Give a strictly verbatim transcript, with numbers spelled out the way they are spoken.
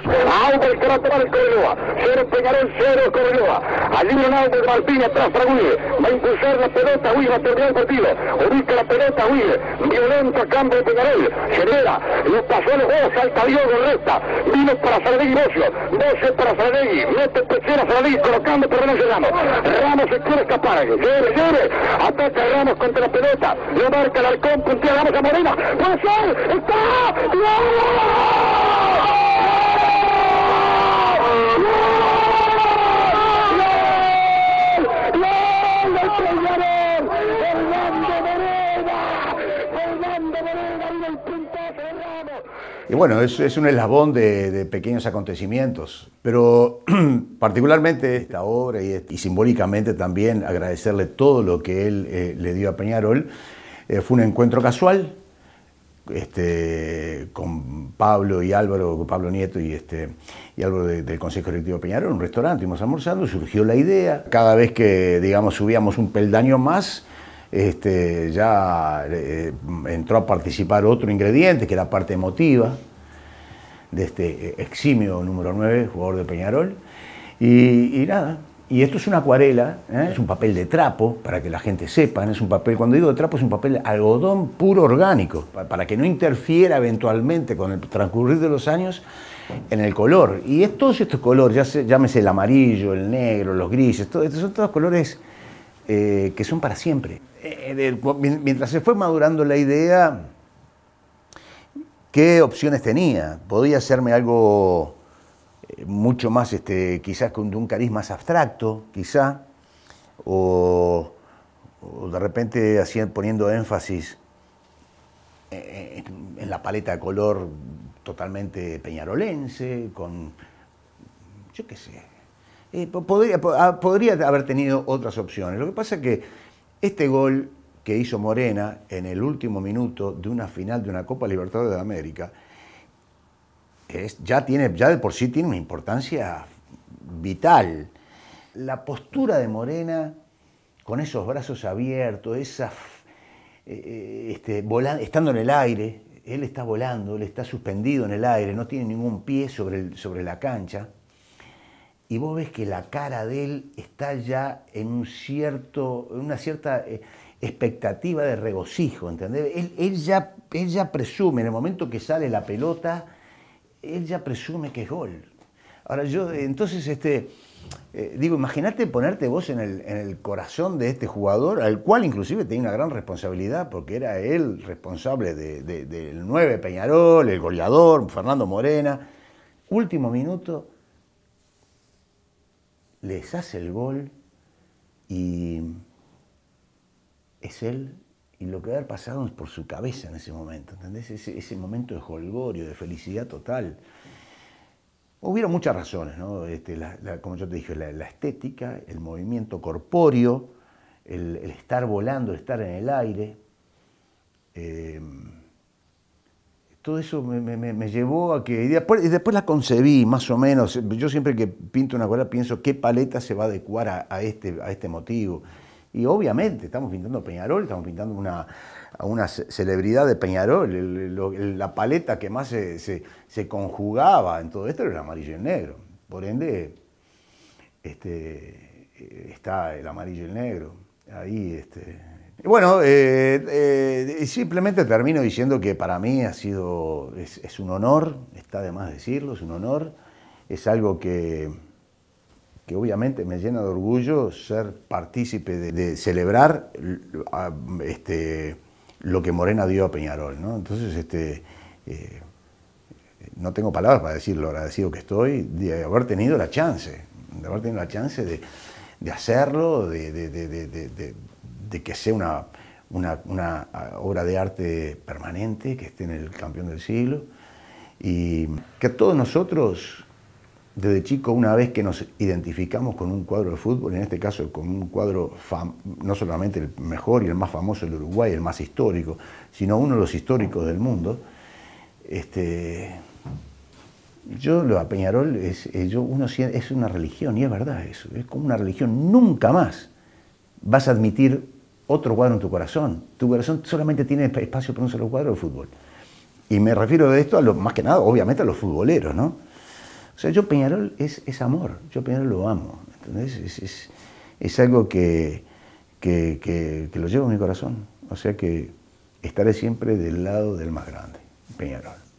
Auda el que va a tomar el Cobreloa. Cero Peñarol, cero Cobreloa. Allí un Auda de Malpín atrás para Huile. Va a impulsar la pelota, Huile va a terminar el partido. Ubica la pelota, Huile. Violento cambio de Peñarol. Genera, lo pasó los dos, salta Diogo, resta. Vino para Saladegui Bocio. Bocio para Saladegui. Mete tercera Saladegui colocando por Ramos Ramos. Ramos se quiere escapar. Lleve, lleve. Ataca Ramos contra la pelota. Lo marca el Arcón, puntea Ramos a Morena. ¡Puede ser! ¡Está! ¡Gol! Y bueno, es, es un eslabón de, de pequeños acontecimientos, pero particularmente esta obra y, y simbólicamente también agradecerle todo lo que él eh, le dio a Peñarol. Eh, fue un encuentro casual este, con Pablo y Álvaro, con Pablo Nieto y, este, y Álvaro de, del Consejo Directivo de Peñarol, en un restaurante, íbamos almorzando, surgió la idea. Cada vez que, digamos, subíamos un peldaño más, Este, ya eh, entró a participar otro ingrediente, que era parte emotiva, de este eximio número nueve, jugador de Peñarol. Y, y nada, y esto es una acuarela, ¿eh? Es un papel de trapo, para que la gente sepa, ¿no? Es un papel, cuando digo de trapo, es un papel de algodón puro orgánico, para, para que no interfiera eventualmente con el transcurrir de los años en el color. Y es, todos estos colores, ya se, llámese el amarillo, el negro, los grises, todo, estos son todos colores eh, que son para siempre. Eh, de, mientras se fue madurando la idea, ¿qué opciones tenía? Podía hacerme algo eh, mucho más, este, quizás con un cariz más abstracto, quizá, o, o de repente hacían, poniendo énfasis en, en la paleta de color totalmente peñarolense, con, yo qué sé, eh, podría, podría haber tenido otras opciones. Lo que pasa es que este gol que hizo Morena en el último minuto de una final de una Copa Libertadores de América es, ya, tiene, ya de por sí tiene una importancia vital. La postura de Morena, con esos brazos abiertos, esa, eh, este, volando, estando en el aire, él está volando, él está suspendido en el aire, no tiene ningún pie sobre, el, sobre la cancha. Y vos ves que la cara de él está ya en un cierto, una cierta expectativa de regocijo, ¿entendés? Él, él, ya, él ya presume, en el momento que sale la pelota, él ya presume que es gol. Ahora yo, entonces, este, eh, digo, imagínate ponerte vos en el, en el corazón de este jugador, al cual inclusive tenía una gran responsabilidad, porque era él responsable de, de, del nueve Peñarol, el goleador, Fernando Morena. Último minuto, les hace el gol y es él, y lo que debe haber pasado es por su cabeza en ese momento, ¿entendés? Ese, ese momento de jolgorio, de felicidad total. Hubieron muchas razones, ¿no? Este, la, la, como yo te dije, la, la estética, el movimiento corpóreo, el, el estar volando, el estar en el aire. Eh, todo eso me, me, me llevó a que... Y después, y después la concebí, más o menos. Yo siempre que pinto una acuarela pienso qué paleta se va a adecuar a, a, este, a este motivo. Y obviamente estamos pintando Peñarol, estamos pintando una, a una celebridad de Peñarol. El, el, la paleta que más se, se, se conjugaba en todo esto era el amarillo y el negro. Por ende, este, está el amarillo y el negro. Ahí, este... Bueno, eh, eh, simplemente termino diciendo que para mí ha sido, es, es un honor, está de más decirlo, es un honor. Es algo que... que obviamente me llena de orgullo ser partícipe de, de celebrar este, lo que Morena dio a Peñarol, ¿no? Entonces, este, eh, no tengo palabras para decir lo agradecido que estoy de haber tenido la chance, de haber tenido la chance de, de hacerlo, de, de, de, de, de, de que sea una, una, una obra de arte permanente, que esté en el campeón del siglo, y que todos nosotros... Desde chico, una vez que nos identificamos con un cuadro de fútbol, en este caso con un cuadro no solamente el mejor y el más famoso del Uruguay, el más histórico, sino uno de los históricos del mundo, este, yo lo a Peñarol es, yo, uno, es una religión, y es verdad eso, es como una religión. Nunca más vas a admitir otro cuadro en tu corazón. Tu corazón solamente tiene espacio para un solo cuadro de fútbol. Y me refiero de esto a lo, más que nada, obviamente, a los futboleros, ¿no? O sea, yo Peñarol es, es amor, yo Peñarol lo amo, ¿entendés? Es, es, es algo que, que, que, que lo llevo en mi corazón. O sea que estaré siempre del lado del más grande, Peñarol.